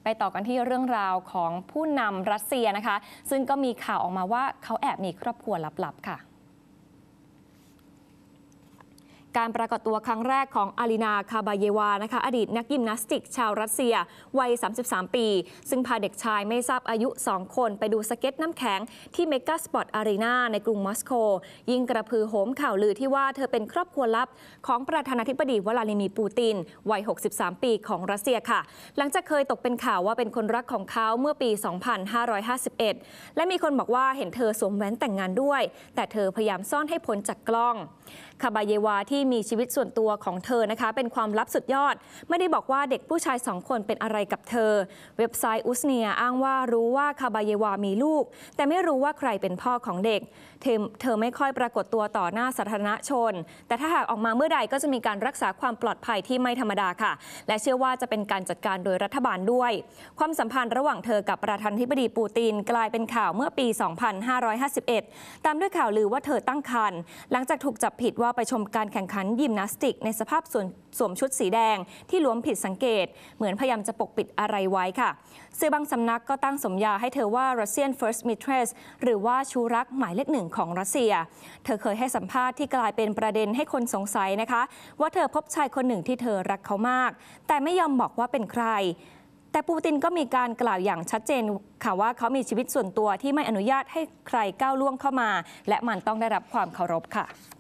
ไปต่อกันที่เรื่องราวของผู้นำรัสเซียนะคะซึ่งก็มีข่าวออกมาว่าเขาแอบมีครอบครัวลับๆค่ะการปรากฏตัวครั้งแรกของอาลีนา คาบาเยวานะคะอดีตนักยิมนาสติกชาวรัสเซียวัย 33 ปี ซึ่งพาเด็กชายไม่ทราบอายุ 2 คนไปดูสเก็ตน้ำแข็งที่เมกาสปอร์ตอารีนาในกรุงมอสโกยิ่งกระพือโหมข่าวลือที่ว่าเธอเป็นครอบครัวลับของประธานาธิบดีวลาดิมีร์ ปูตินวัย 63 ปีของรัสเซียค่ะหลังจากเคยตกเป็นข่าวว่าเป็นคนรักของเขาเมื่อปี 2551 และมีคนบอกว่าเห็นเธอสวมแหวนแต่งงานด้วยแต่เธอพยายามซ่อนให้พ้นจากกล้องคาบาเยวาที่มีชีวิตส่วนตัวของเธอนะคะเป็นความลับสุดยอดไม่ได้บอกว่าเด็กผู้ชาย2 คนเป็นอะไรกับเธอเว็บไซต์อุสเนียอ้างว่ารู้ว่าคาบาเยวามีลูกแต่ไม่รู้ว่าใครเป็นพ่อของเด็กเธอไม่ค่อยปรากฏตัวต่อหน้าสาธารณชนแต่ถ้าหากออกมาเมื่อใดก็จะมีการรักษาความปลอดภัยที่ไม่ธรรมดาค่ะและเชื่อว่าจะเป็นการจัดการโดยรัฐบาลด้วยความสัมพันธ์ระหว่างเธอกับประธานาธิบดีปูตินกลายเป็นข่าวเมื่อปี 2551 ตามด้วยข่าวลือว่าเธอตั้งครรภ์หลังจากถูกจับผิดว่าไปชมการแข่งขันยิมนาสติกในสภาพสวมชุดสีแดงที่ล้วนผิดสังเกตเหมือนพยายามจะปกปิดอะไรไว้ค่ะสื่อบางสำนักก็ตั้งสมญาให้เธอว่า Russian First Mistress หรือว่าชูรักหมายเลข 1ของรัสเซียเธอเคยให้สัมภาษณ์ที่กลายเป็นประเด็นให้คนสงสัยนะคะว่าเธอพบชายคนหนึ่งที่เธอรักเขามากแต่ไม่ยอมบอกว่าเป็นใครแต่ปูตินก็มีการกล่าวอย่างชัดเจนค่ะว่าเขามีชีวิตส่วนตัวที่ไม่อนุญาตให้ใครก้าวล่วงเข้ามาและมันต้องได้รับความเคารพค่ะ